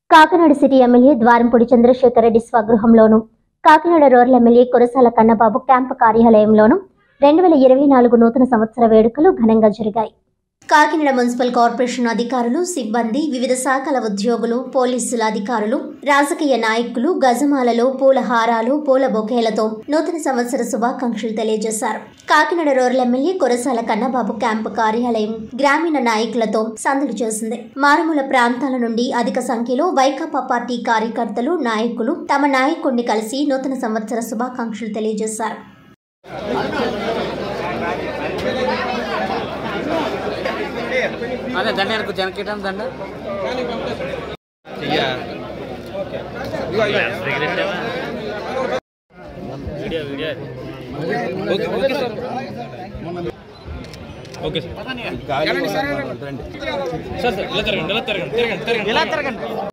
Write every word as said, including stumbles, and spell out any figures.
Kakinada city MLA Dwarampudi Chandrasekhar Reddy స్వగృహంలోను, Kakinada rural MLA Kurasala Kannababu camp కార్యాలయంలోను రెండు వేల ఇరవై నాలుగు నూతన సంవత్సర వేడుకలు ఘనంగా జరిగాయి. కాకినాడ మున్సిపల్ కార్పొరేషన్ అధికారులు, సిబ్బంది, వివిధ శాఖల ఉద్యోగులు, పోలీసుల అధికారులు, రాజకీయ నాయకులు గజమాలలో పూల హారాలు, పూల బొకేలతో నూతన సంవత్సర శుభాకాంక్షలు తెలియజేశారు. Kakinada rural MLA Kurasala Kannababu camp కార్యాలయం గ్రామీణ నాయకులతో సందడి చేసింది. మారుమూల ప్రాంతాల నుండి అధిక సంఖ్యలో వైకాపా పార్టీ కార్యకర్తలు, నాయకులు తమ నాయకుడిని కలిసి నూతన సంవత్సర శుభాకాంక్షలు తెలియజేశారు. అదే దండ అనుకో జనకేటం దండ video video okay sir okay sir sir sir ఇలా తిరగండి ఇలా తిరగండి తిరగండి తిరగండి ఇలా తిరగండి.